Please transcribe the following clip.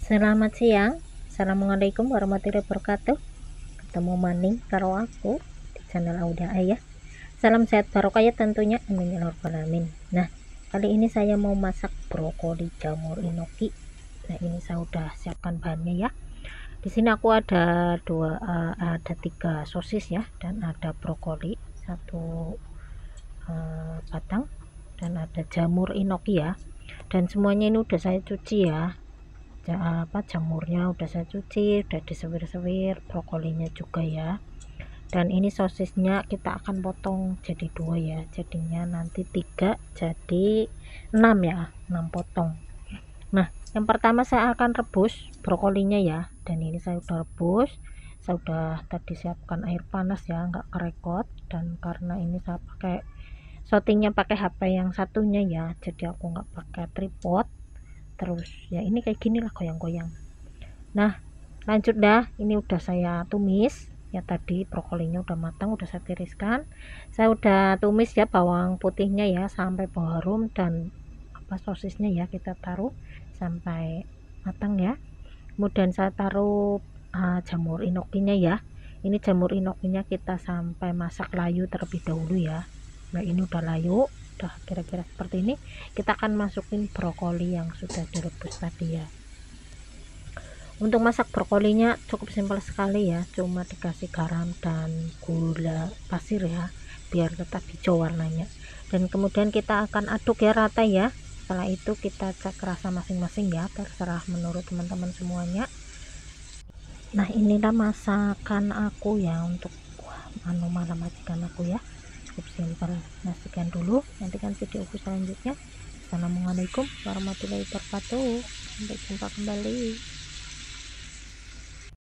Selamat siang. Assalamualaikum warahmatullahi wabarakatuh. Ketemu maning karo aku di channel Auda Ayah. Salam sehat barokah ya tentunya, amin ya rabbal alamin. Nah, kali ini saya mau masak brokoli jamur inoki. Nah, ini saya udah siapkan bahannya ya. Di sini aku ada ada 3 sosis ya, dan ada brokoli 1 batang, dan ada jamur inoki ya. Dan semuanya ini udah saya cuci ya. Jamurnya udah saya cuci, udah disewir-sewir, brokolinya juga ya. Dan ini sosisnya kita akan potong jadi 2 ya, jadinya nanti 3 jadi 6 ya, 6 potong. Nah, yang pertama saya akan rebus brokolinya ya, dan ini saya udah rebus, saya udah tadi siapkan air panas ya, nggak kerekot. Dan karena ini saya pakai syutingnya pakai HP yang satunya ya, jadi aku nggak pakai tripod. Terus ya ini kayak gini lah, goyang-goyang. Nah, lanjut dah, ini udah saya tumis ya, tadi brokolinya udah matang, udah saya tiriskan, saya udah tumis ya bawang putihnya ya sampai bau harum, dan sosisnya ya kita taruh sampai matang ya. Kemudian saya taruh jamur inokinya ya, ini jamur inokinya kita sampai masak layu terlebih dahulu ya. Nah, ini udah layu, udah kira-kira seperti ini. Kita akan masukin brokoli yang sudah direbus tadi ya. Untuk masak brokolinya cukup simpel sekali ya, cuma dikasih garam dan gula pasir ya, biar tetap hijau warnanya. Dan kemudian kita akan aduk ya rata ya. Setelah itu kita cek rasa masing-masing ya, terserah menurut teman-teman semuanya. Nah, inilah masakan aku ya untuk malam majikan aku ya, cukup simpel. Nah, sekian dulu, nantikan videoku selanjutnya. Assalamualaikum warahmatullahi wabarakatuh, sampai jumpa kembali.